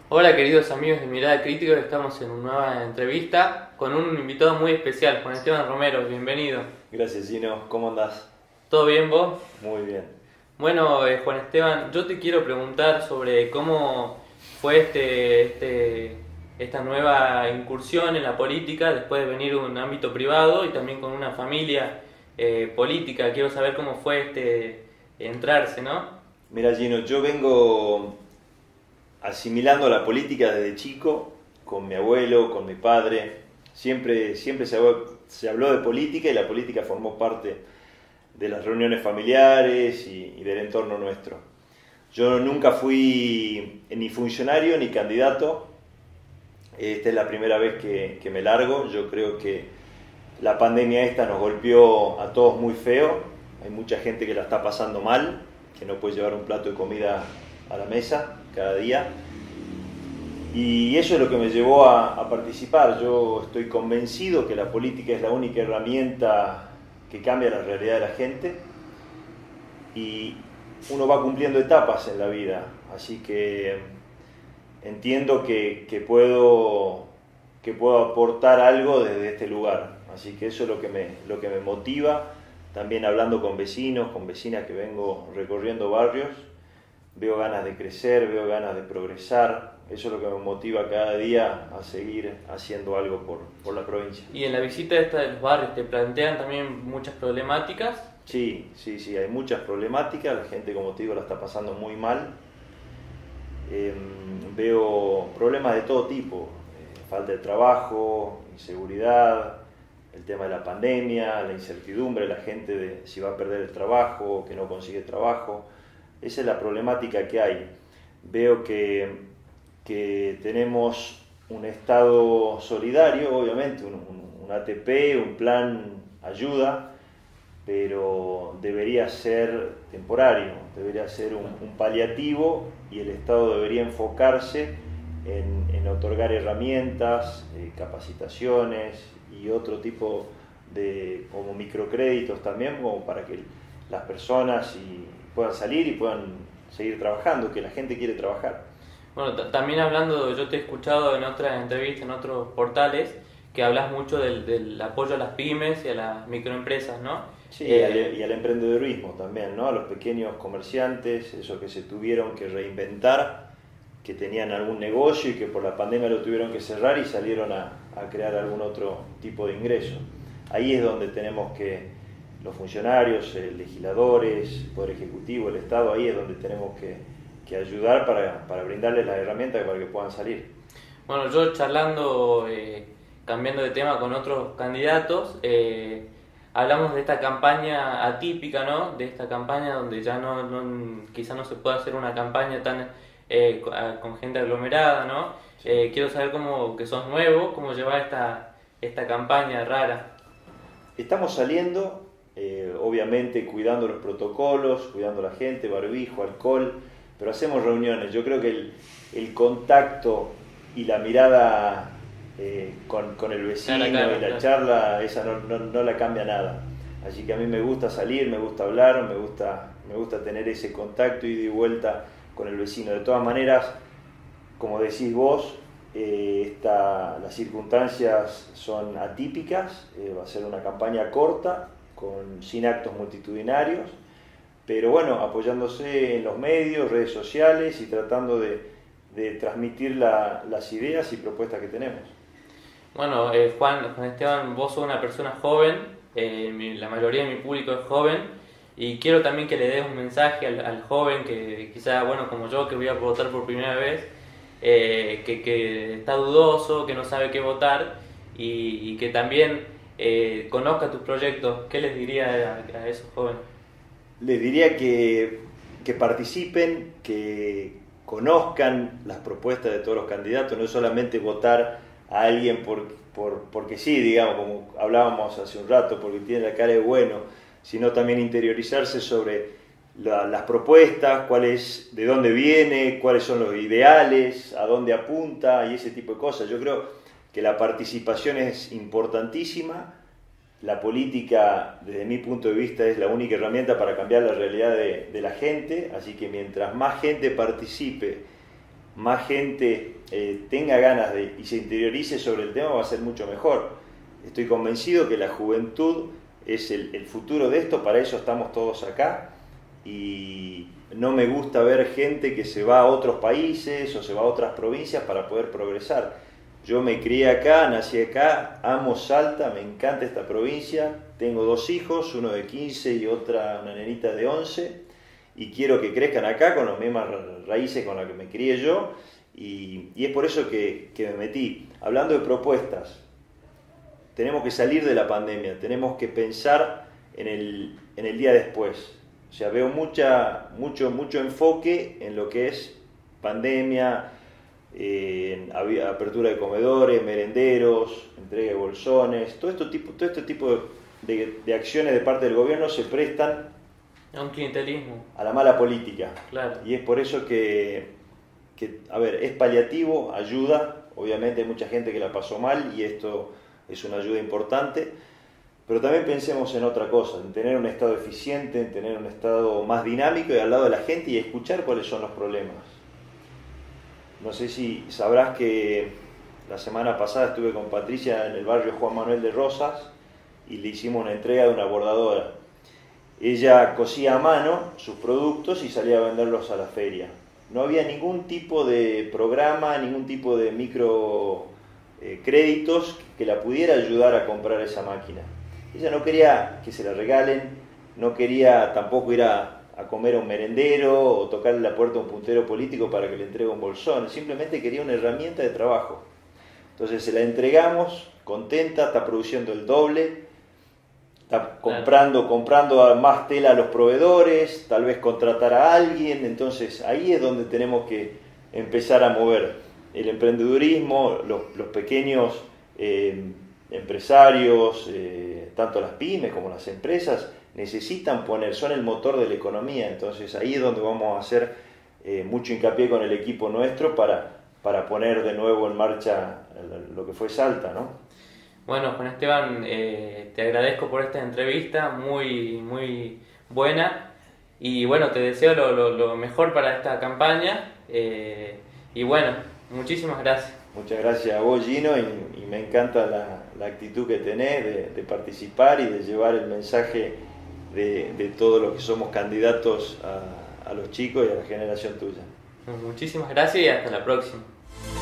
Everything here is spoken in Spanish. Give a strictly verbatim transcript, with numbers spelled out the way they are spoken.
Hola queridos amigos de Mirada Crítica, estamos en una nueva entrevista con un invitado muy especial, Juan Esteban Romero, bienvenido. Gracias, Gino. ¿Cómo andás? ¿Todo bien vos? Muy bien. Bueno, eh, Juan Esteban, yo te quiero preguntar sobre cómo fue este, este, esta nueva incursión en la política después de venir de un ámbito privado y también con una familia eh, política. Quiero saber cómo fue este entrarse, ¿no? Mira, Gino, yo vengo asimilando la política desde chico, con mi abuelo, con mi padre. Siempre, siempre se habló, se habló de política y la política formó parte de las reuniones familiares y, y del entorno nuestro. Yo nunca fui ni funcionario ni candidato. Esta es la primera vez que, que me largo. Yo creo que la pandemia esta nos golpeó a todos muy feo. Hay mucha gente que la está pasando mal, que no puede llevar un plato de comida a la mesa cada día. Y eso es lo que me llevó a, a participar. Yo estoy convencido que la política es la única herramienta que cambia la realidad de la gente. Y uno va cumpliendo etapas en la vida. Así que entiendo que, que, puedo, que puedo aportar algo desde este lugar. Así que eso es lo que me, lo que me motiva. También hablando con vecinos, con vecinas que vengo recorriendo barrios, veo ganas de crecer, veo ganas de progresar. Eso es lo que me motiva cada día a seguir haciendo algo por, por la provincia. Y en la visita esta de los barrios, ¿te plantean también muchas problemáticas? Sí, sí, sí, hay muchas problemáticas. La gente, como te digo, la está pasando muy mal. Eh, veo problemas de todo tipo. Eh, falta de trabajo, inseguridad, el tema de la pandemia, la incertidumbre, la gente de si va a perder el trabajo, que no consigue trabajo. Esa es la problemática que hay. Veo que, que tenemos un Estado solidario, obviamente, un, un, un A T P, un plan ayuda, pero debería ser temporario, debería ser un, un paliativo y el Estado debería enfocarse en, en otorgar herramientas, eh, capacitaciones y otro tipo de como microcréditos también, como para que las personas y puedan salir y puedan seguir trabajando, que la gente quiere trabajar. Bueno, también hablando, yo te he escuchado en otras entrevistas, en otros portales, que hablas mucho del, del apoyo a las pymes y a las microempresas, ¿no? Sí, eh, al, y al emprendedurismo también, ¿no? A los pequeños comerciantes, esos que se tuvieron que reinventar, que tenían algún negocio y que por la pandemia lo tuvieron que cerrar y salieron a, a crear algún otro tipo de ingreso. Ahí es donde tenemos que, los funcionarios, eh, legisladores, el Poder Ejecutivo, el Estado, ahí es donde tenemos que, que ayudar para, para brindarles las herramientas para que puedan salir. Bueno, yo charlando, eh, cambiando de tema con otros candidatos, eh, hablamos de esta campaña atípica, ¿no? De esta campaña donde ya no, no quizá no se puede hacer una campaña tan eh, con gente aglomerada, ¿no? Sí. Eh, quiero saber cómo, que sos nuevo, cómo llevar esta, esta campaña rara. Estamos saliendo, eh, obviamente cuidando los protocolos, cuidando a la gente, barbijo, alcohol, pero hacemos reuniones. Yo creo que el, el contacto y la mirada eh, con, con el vecino Cara a cara, y la claro. charla, esa no, no, no la cambia nada. Así que a mí me gusta salir, me gusta hablar, me gusta, me gusta tener ese contacto ida y vuelta con el vecino. De todas maneras, como decís vos, eh, esta, las circunstancias son atípicas, eh, va a ser una campaña corta, con, sin actos multitudinarios, pero bueno, apoyándose en los medios, redes sociales y tratando de, de transmitir la, las ideas y propuestas que tenemos. Bueno, eh, Juan, Juan Esteban, vos sos una persona joven, eh, mi, la mayoría de mi público es joven, y quiero también que le des un mensaje al, al joven que quizá, bueno, como yo, que voy a votar por primera vez, eh, que, que está dudoso, que no sabe qué votar, y, y que también eh, conozca tus proyectos. ¿Qué les diría a, a esos jóvenes? Les diría que, que participen, que conozcan las propuestas de todos los candidatos, no solamente votar a alguien por, por, porque sí, digamos, como hablábamos hace un rato, porque tiene la cara de bueno, sino también interiorizarse sobre la, las propuestas, cuál es, de dónde viene, cuáles son los ideales, a dónde apunta y ese tipo de cosas. Yo creo que la participación es importantísima. La política, desde mi punto de vista, es la única herramienta para cambiar la realidad de, de la gente, así que mientras más gente participe más gente eh, tenga ganas de, y se interiorice sobre el tema, va a ser mucho mejor. Estoy convencido que la juventud es el, el futuro de esto, para eso estamos todos acá, y no me gusta ver gente que se va a otros países o se va a otras provincias para poder progresar. Yo me crié acá, nací acá, amo Salta, me encanta esta provincia, tengo dos hijos, uno de quince y otra, una nenita de once, y quiero que crezcan acá con las mismas raíces con las que me crié yo, y, y es por eso que, que me metí. Hablando de propuestas, tenemos que salir de la pandemia, tenemos que pensar en el, en el día después. O sea, veo mucha, mucho, mucho enfoque en lo que es pandemia, eh, en apertura de comedores, merenderos, entrega de bolsones, todo este tipo, todo este tipo de, de, de acciones de parte del gobierno se prestan a un clientelismo, a la mala política. Claro. Y es por eso que, que, a ver, es paliativo, ayuda, obviamente hay mucha gente que la pasó mal y esto es una ayuda importante, pero también pensemos en otra cosa, en tener un Estado eficiente, en tener un Estado más dinámico y al lado de la gente y escuchar cuáles son los problemas. No sé si sabrás que la semana pasada estuve con Patricia en el barrio Juan Manuel de Rosas y le hicimos una entrega de una bordadora. Ella cosía a mano sus productos y salía a venderlos a la feria. No había ningún tipo de programa, ningún tipo de micro eh, créditos que la pudiera ayudar a comprar esa máquina. Ella no quería que se la regalen, no quería tampoco ir a, a comer a un merendero o tocarle la puerta a un puntero político para que le entregue un bolsón, simplemente quería una herramienta de trabajo. Entonces se la entregamos, contenta, está produciendo el doble, está comprando, comprando más tela a los proveedores, tal vez contratar a alguien, entonces ahí es donde tenemos que empezar a mover el emprendedurismo, los, los pequeños eh, empresarios, eh, tanto las pymes como las empresas, necesitan poner, son el motor de la economía, entonces ahí es donde vamos a hacer eh, mucho hincapié con el equipo nuestro para, para poner de nuevo en marcha lo que fue Salta, ¿no? Bueno, Juan Esteban, eh, te agradezco por esta entrevista, muy, muy buena, y bueno, te deseo lo, lo, lo mejor para esta campaña, eh, y bueno, muchísimas gracias. Muchas gracias a vos, Gino, y, y me encanta la, la actitud que tenés de, de participar y de llevar el mensaje de, de todos los que somos candidatos a, a los chicos y a la generación tuya. Muchísimas gracias y hasta la próxima.